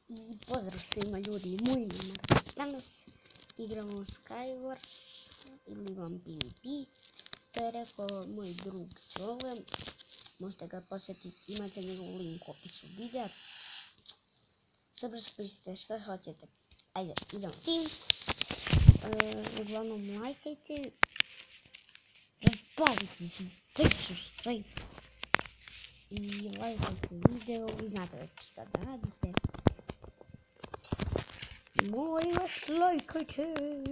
I pozdrav svima ljudi, moj ime je Marko. Danas igramo Skywars ili vam PvP. To je rekao moj drug Čole. Možete ga posjetiti, imate njegov link u opisu videa. Sad raspisite šta hoćete. Ajde, idemo tim. Uglavnom lajkajte. Razpalite se, tešu sve. I lajkajte video, vi znate već šta da radite. Molim vas, lajkajte.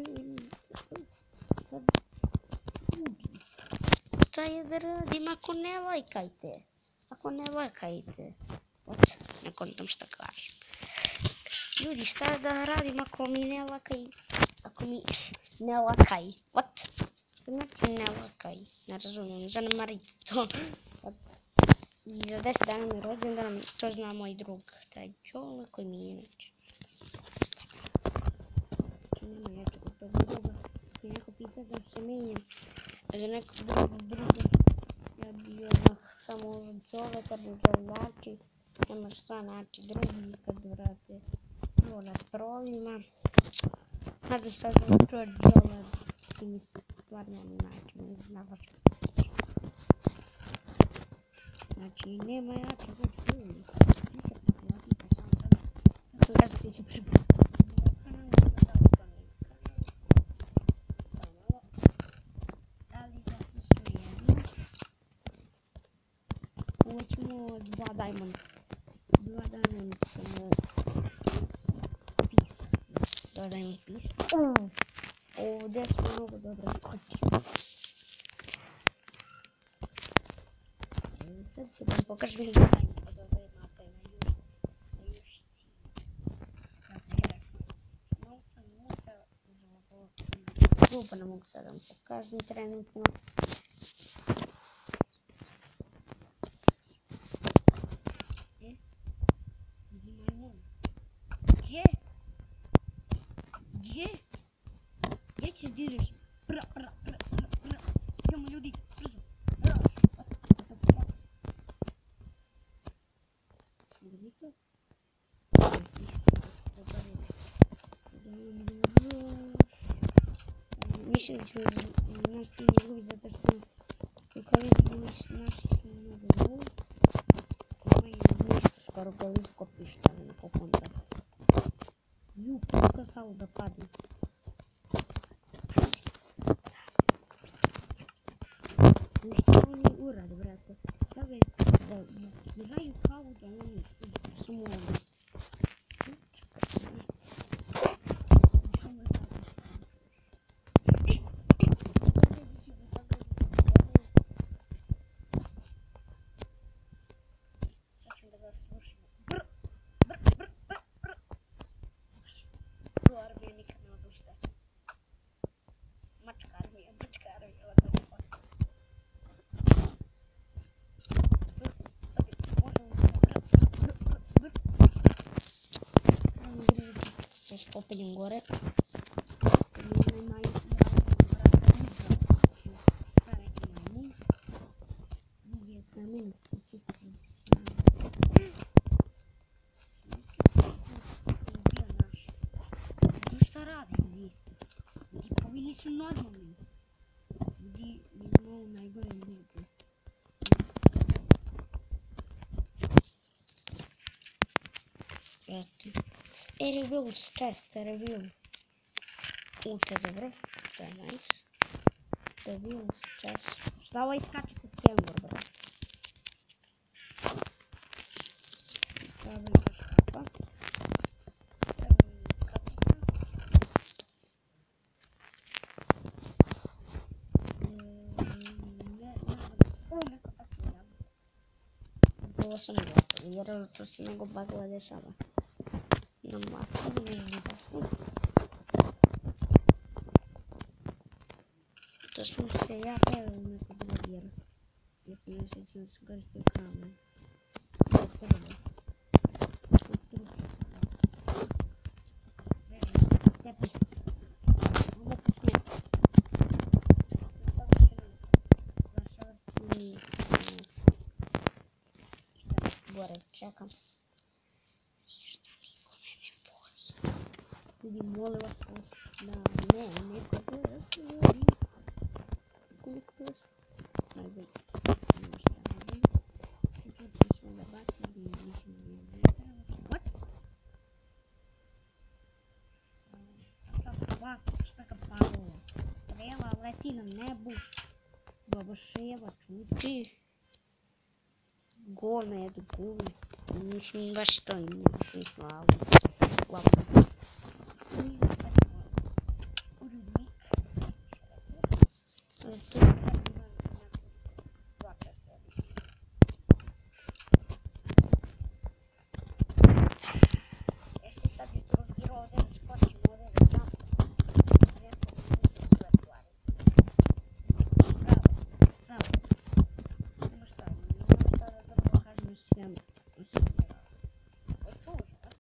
Šta je da radim ako ne lajkajte? Ako ne lajkajte. Ne kontam šta kažem. Ljudi, šta da radim ako mi ne lakaj? Ako mi ne lakaj. What? Znači ne lakaj. Ne razumijem, zanemarite to. I za 10 dana mi rođendan, to zna moj drug, taj Čole koji mi je inače. Nema jačeg od tog druga. Ako neko pita da se menjam za nekog druga, ja bi odmah samo od Čole kad mi to znači. Nema šta naći drugi kad vrate to na trolima. Nadam se da sam čuo Čole i mi stvarno naći, ne znam baš. Znači nema jačeg od Čole. Svi se preplatite sam sad. Ja sam gazno svi se preplatite. Hoćemo 2 diamond. 2 diamond piece. 2 diamond piece. Ovdje su mnogo dobro skoči. Sad ću vam pokažem dizajn od ove mape na jušci. Grupa ne mogu sad vam pokažem trenutno. Gdje ćeš dižeš? Idemo ljudi, brzo. Mislim da ću naš tim izgubiti zato što naši smo mnogo zlu. Ovo je nešto skoro blisko pištali na kokonta. Puka kao da padne. Nešto oni urade, brate. Stave da diraju kao da oni su mogli. Sad ću da ga slušim. Armija nikad ne odustaje. Mačka armija, Sad se popeljem gore. Šta radi ljudi? Pa vi nisu normalni. Ljudi imaju najgore ljudi. Reveals chest, reveal. To je dobro, to je nice. Reveals chest. Šta ovaj skače kod Kemur, brate? Stavim škapa. Ovo sam gotov, jer to se nego bagla dešava. Na mapu, ne znam. To sam se ja pevao neko drugi, jer sam mislio da sam koristio kamen. Tako dobro. Tepi. Onda ti smijeti. Savršeni. Gore čekam. Ništa nikome. Ljudi, molim vas, da ne kod vas, ljudi. Koliko vas? Ajde, ništa ne znam. Međutim, smo da bacili i mislim da je what? Šta ga palo? Strela leti na nebu. Babaševa čuči. Govna jedu govne. Mislim baš to im nismo, ali uglavnom.